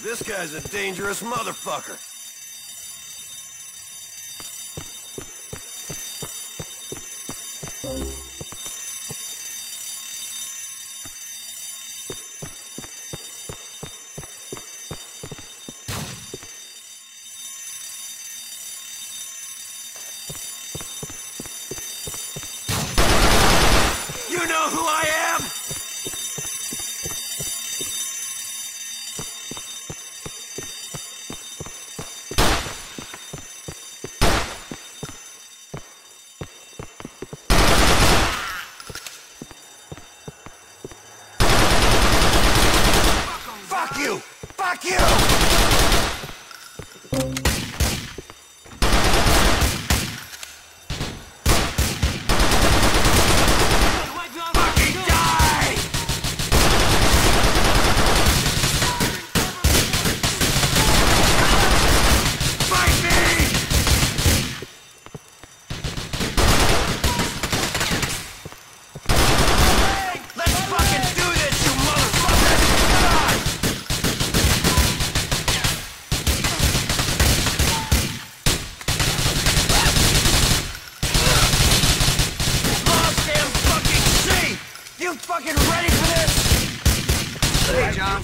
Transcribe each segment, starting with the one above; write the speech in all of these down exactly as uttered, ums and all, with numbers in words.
This guy's a dangerous motherfucker. You know who I am? Fuck you! Fuck you! You fucking ready for this? Hey, John.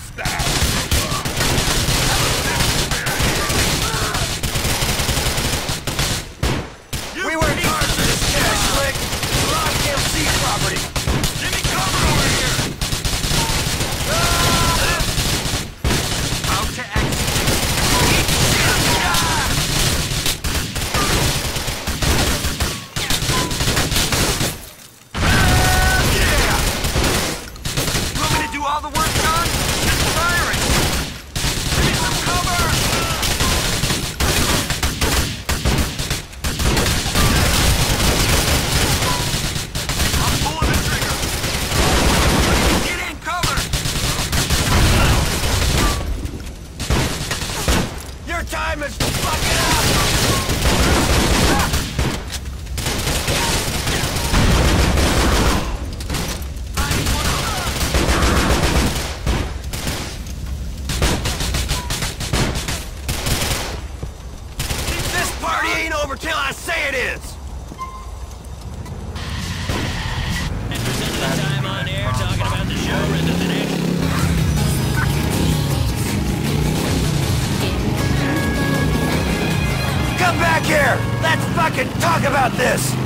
We worked hard for this cash, Slick. Lost M C property. Give me cover over here. Out to execute. Eat shit. All the work done? Just firing! Give me some cover! I'm pulling the trigger! Get in cover! Your time is fucking up! Ain't over till I say it is! ten percent of the time on air talking about the show rather than action. Come back here! Let's fucking talk about this!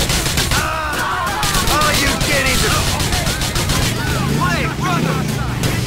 Wait, brother!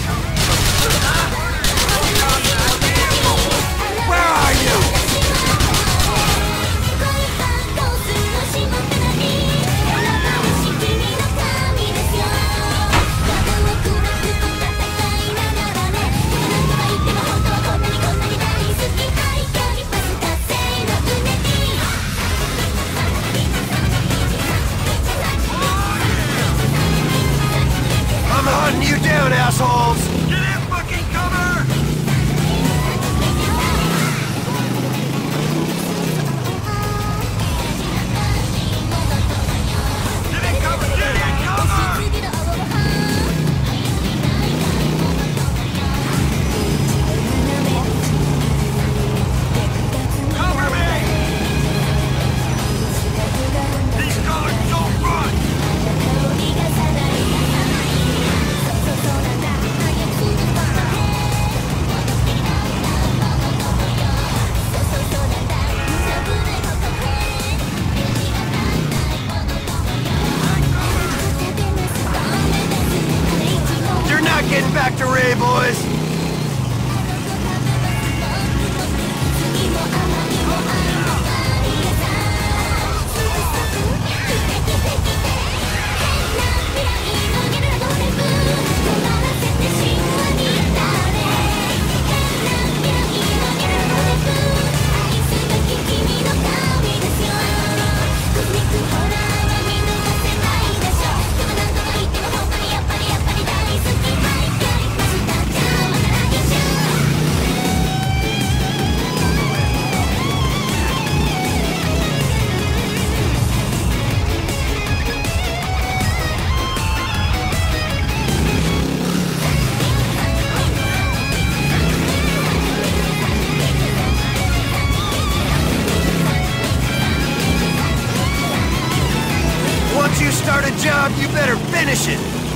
shit.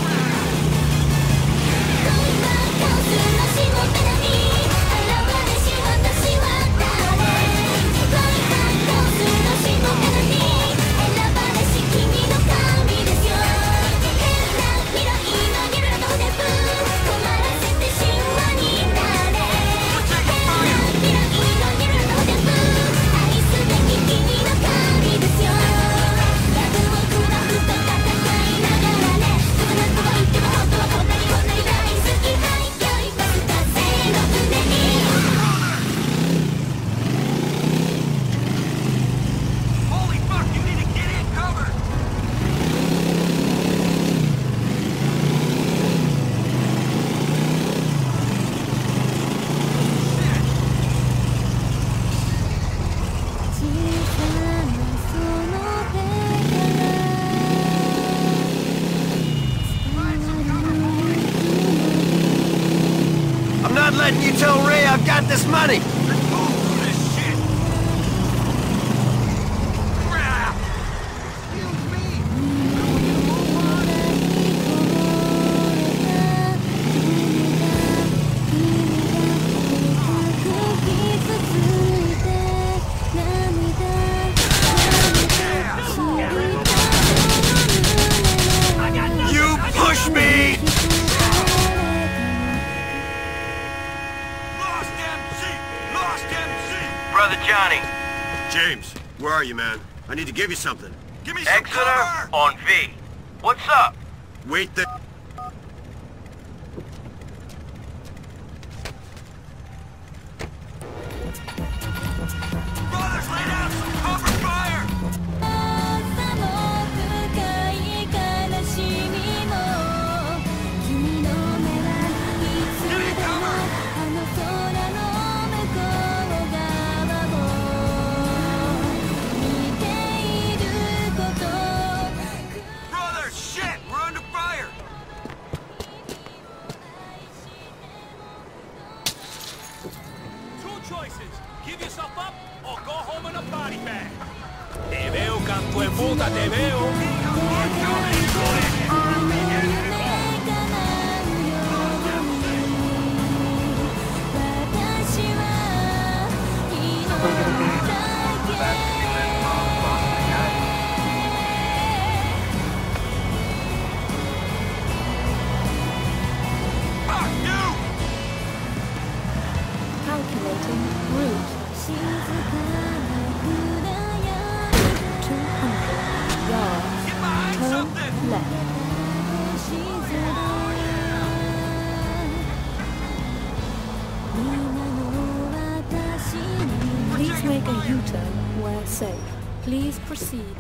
Letting you tell Ray I've got this money! Let's move through this shit! Crap! Excuse me! You push me! Brother Johnny. James, where are you, man? I need to give you something. Give me some Exeter cover! on V. What's up? Wait there. Brothers, lay down some cover fire! Give me cover! Brothers, shit! We're under fire! Two choices. Give yourself up or go home in a body bag. Te veo, canto en puta, te veo. Fuck you! Calculating route. two hundred yards. Get behind Turn something! left. Please make a U-turn where safe. Please proceed.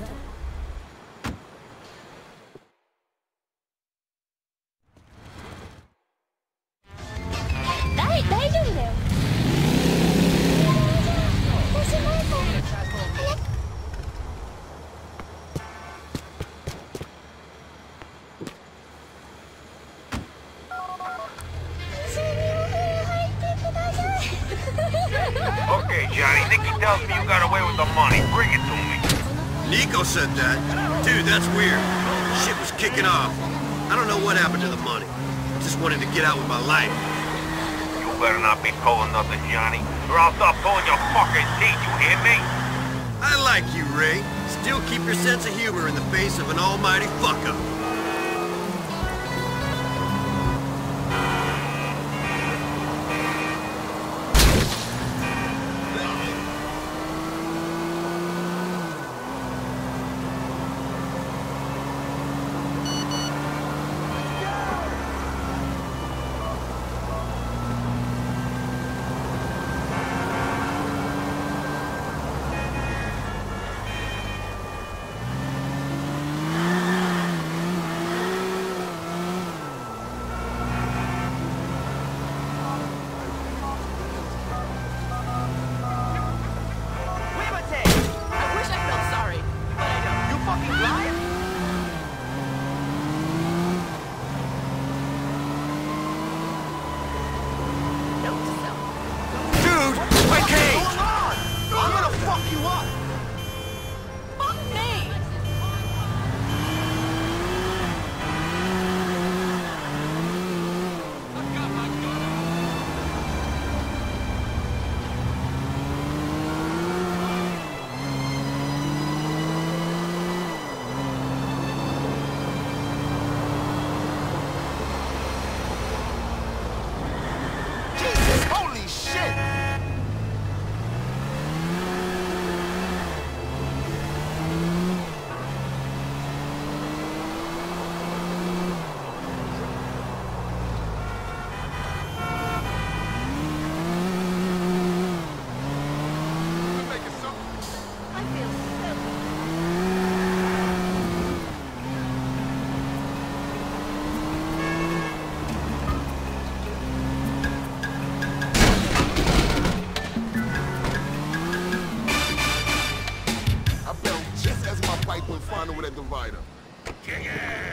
Okay, Johnny. Nicky tells me you got away with the money. Bring it to me. Nico said that. Dude, that's weird. Shit was kicking off. I don't know what happened to the money. Just wanted to get out with my life. You better not be pulling nothing, Johnny, or I'll stop pulling your fucking teeth, you hear me? I like you, Ray. Still keep your sense of humor in the face of an almighty fuck-up. divider. Kick it!